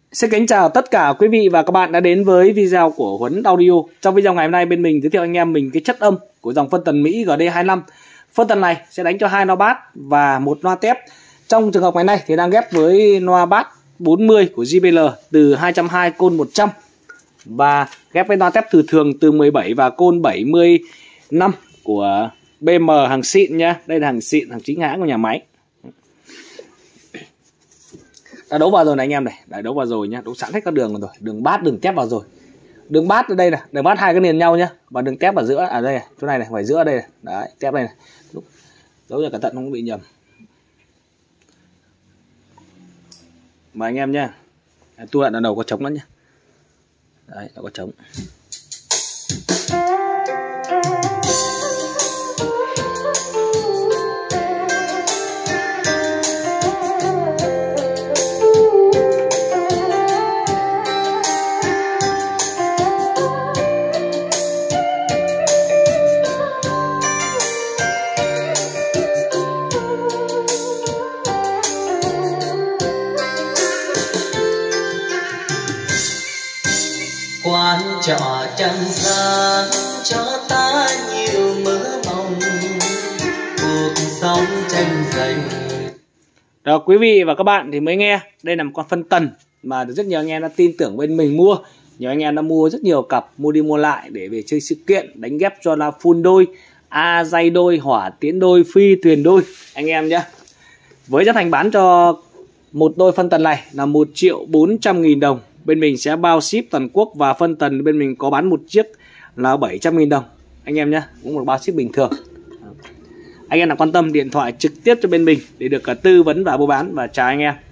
Xin kính chào tất cả quý vị và các bạn đã đến với video của Huấn Audio. Trong video ngày hôm nay bên mình giới thiệu anh em mình cái chất âm của dòng phân tần Mỹ GD25. Phân tần này sẽ đánh cho 2 loa bass và 1 loa tép. Trong trường hợp ngày nay thì đang ghép với loa bass 40 của JBL từ 220 côn 100 và ghép với loa tép thường từ 17 và côn 75 của BM hàng xịn nhá. Đây là hàng xịn, hàng chính hãng của nhà máy. Đã đấu vào rồi này anh em này, đã đấu vào rồi nhá, đấu sẵn hết các đường rồi, đường bass, đường tép vào rồi. Đường bass ở đây này, đường bass hai cái liền nhau nhá, và đường tép ở giữa, ở đây này, chỗ này này, phải giữa đây này. Đấy, tép đây này. Đấu cho cẩn thận không bị nhầm. Mời anh em nhá. Tu đoạn đầu có trống đó nhá. Đấy, nó có trống. Quán trọ trần gian cho ta nhiều mơ mộng, cuộc sống tranh giành. Rồi quý vị và các bạn thì mới nghe, đây là một con phân tần mà rất nhiều anh em đã tin tưởng bên mình mua. Nhiều anh em đã mua rất nhiều cặp, mua đi mua lại để về chơi sự kiện, đánh ghép cho là full đôi, A dây đôi, hỏa tiến đôi, phi thuyền đôi anh em nhé. Với giá thành bán cho một đôi phân tần này là 1.400.000 đồng. Bên mình sẽ bao ship toàn quốc và phân tần bên mình có bán một chiếc là 700.000 đồng anh em nhé, cũng một bao ship bình thường. Anh em nào quan tâm điện thoại trực tiếp cho bên mình để được tư vấn và mua bán. Và chào anh em.